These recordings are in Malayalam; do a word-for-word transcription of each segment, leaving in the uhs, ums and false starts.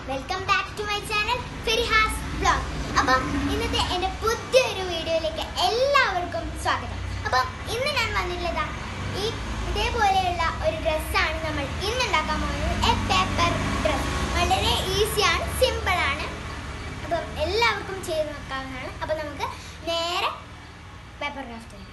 Welcome back to my channel FARIHAS vlog. അപ്പോൾ ഇന്നത്തെ എൻ്റെ പുതിയൊരു വീഡിയോയിലേക്ക് എല്ലാവർക്കും സ്വാഗതം. അപ്പോൾ ഇന്ന് ഞാൻ വന്നിട്ടുള്ളത് ഈ ഇതേപോലെയുള്ള ഒരു ഡ്രസ്സാണ് നമ്മൾ ഇന്ന് ഉണ്ടാക്കാൻ പോകുന്നത്. A paper dress. വളരെ ഈസിയാണ്, സിമ്പിളാണ്. അപ്പം എല്ലാവർക്കും ചെയ്ത് നോക്കാവുന്നതാണ്. അപ്പോൾ നമുക്ക് നേരെ പേപ്പർ ക്രാഫ്റ്റ് ചെയ്യാം.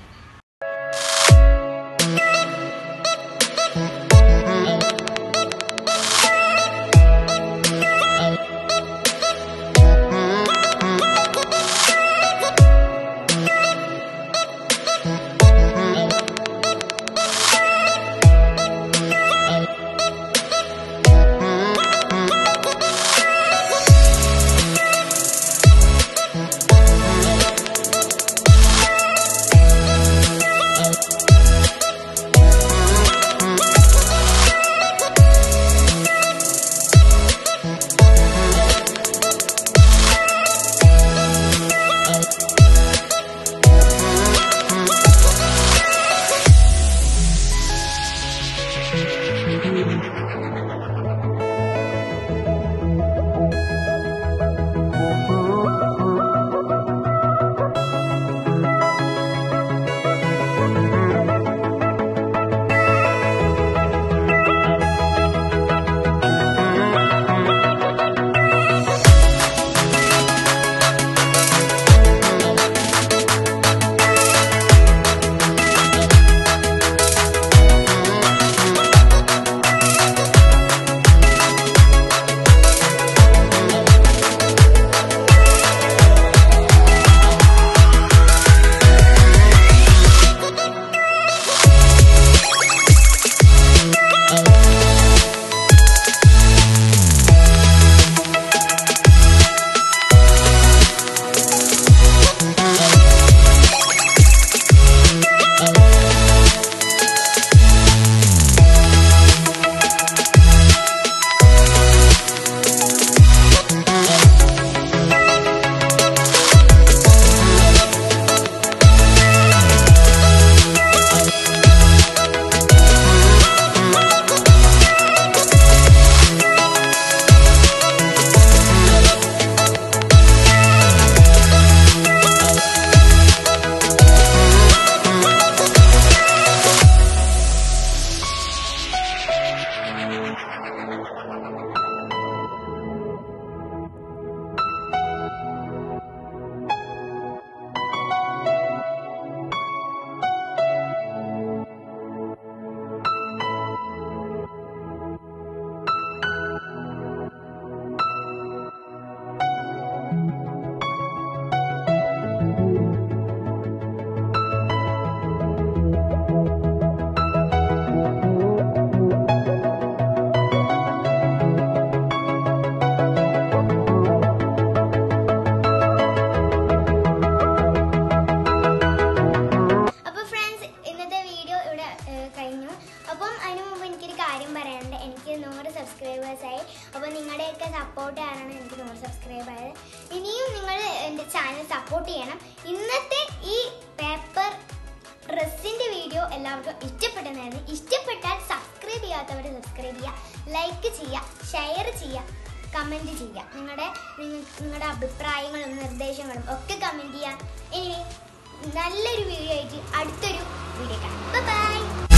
നൂറ് സബ്സ്ക്രൈബേഴ്സായി. അപ്പോൾ നിങ്ങളുടെയൊക്കെ സപ്പോർട്ട് കാരണം എനിക്ക് നൂറ് സബ്സ്ക്രൈബ് ആയത്. ഇനിയും നിങ്ങൾ എൻ്റെ ചാനൽ സപ്പോർട്ട് ചെയ്യണം. ഇന്നത്തെ ഈ പേപ്പർ ഡ്രസ്സിൻ്റെ വീഡിയോ എല്ലാവർക്കും ഇഷ്ടപ്പെട്ടതായിരുന്നു. ഇഷ്ടപ്പെട്ടാൽ സബ്സ്ക്രൈബ് ചെയ്യാത്തവർ സബ്സ്ക്രൈബ് ചെയ്യുക, ലൈക്ക് ചെയ്യുക, ഷെയർ ചെയ്യുക, കമൻറ്റ് ചെയ്യുക. നിങ്ങളുടെ നിങ്ങളുടെ അഭിപ്രായങ്ങളും നിർദ്ദേശങ്ങളും ഒക്കെ കമൻറ്റ് ചെയ്യുക. ഇനി നല്ലൊരു വീഡിയോ ആയിട്ട് അടുത്തൊരു വീഡിയോ കാണാം. ബൈ.